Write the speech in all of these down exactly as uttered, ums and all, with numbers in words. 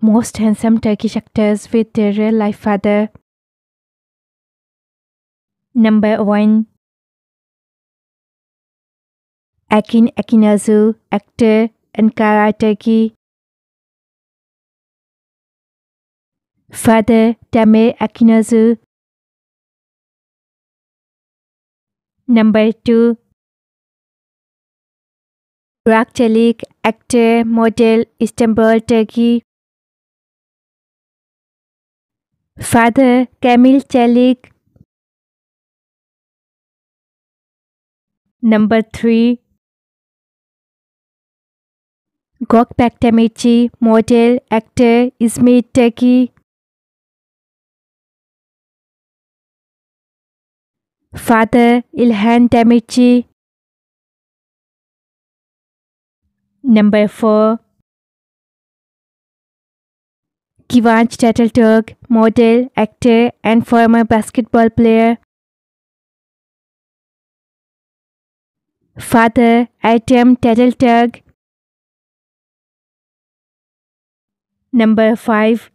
most handsome Turkish actors with their real-life father. Number one. Akin Akinazu, actor, Ankara, Turkey. Father, Damir Akinazu. Number two. Burak Çelik, actor, model, Istanbul, Turkey. Father, Kamil Çelik. Number three. Gökberk Demirci, model, actor, Izmir, Turkey. Father, İlhan Demirci. Number four. Kıvanç Tatlıtuğ, model, actor, and former basketball player. Father, Ertem Tatlıtuğ. Number five.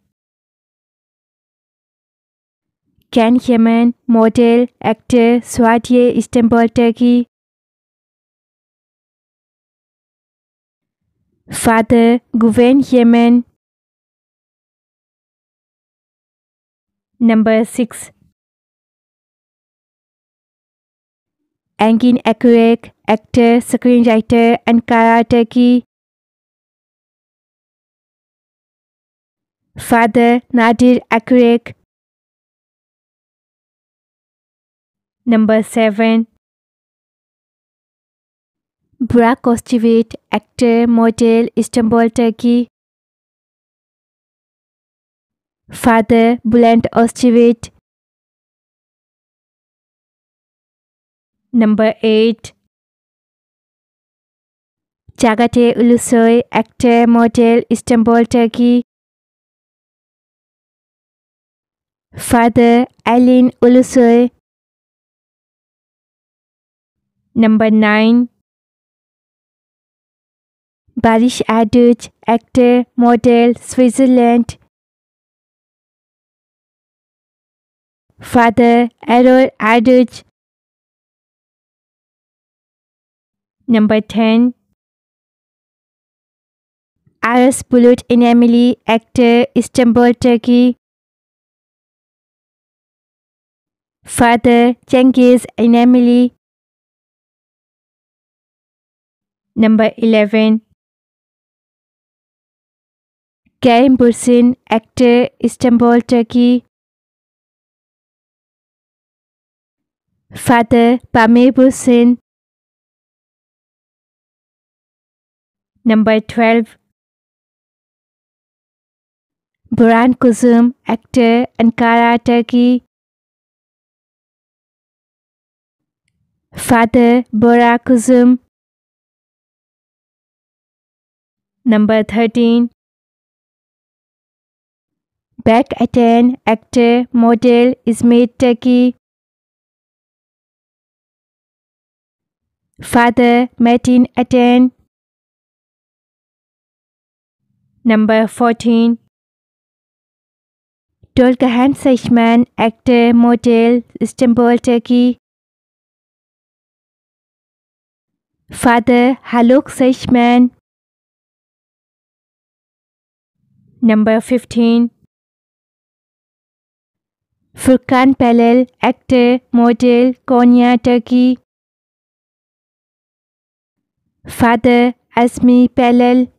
Can Yaman, model, actor, Suadiye, Istanbul, Turkey. Father, Güven Yaman. Number six. Engin Akyürek, actor, screenwriter, Ankara, Turkey. Father, Nadir Akyürek. Number seven. Burak Özçivit, actor, model, Istanbul, Turkey. Father, Bülent Özçivit. Number eight. Çağatay Ulusoy, actor, model, Istanbul, Turkey. Father, Aylin Ulusoy. Number nine. Barış Arduç, actor, model, Switzerland. Father, Erol Arduç. Number ten. Aras Bulut İnemli, actor, Istanbul, Turkey. Father, Cengiz İnemli. Number eleven. Kerim Bürsin, actor, Istanbul, Turkey. Father, Pamir Bürsin. Number twelve. Burhan Kuzum, actor, Ankara, Turkey. Father, Bora Kuzum. Number thirteen. Berk Atan, actor, model, Izmir, Turkey. Father, Metin Atan. Number fourteen. Tolgahan Seçmen, actor, model, Istanbul, Turkey. Father, Haluk Seçmen. Number fifteen. Furkan Pelel, actor, model, Konya, Turkey. Father, Azmi Pelel.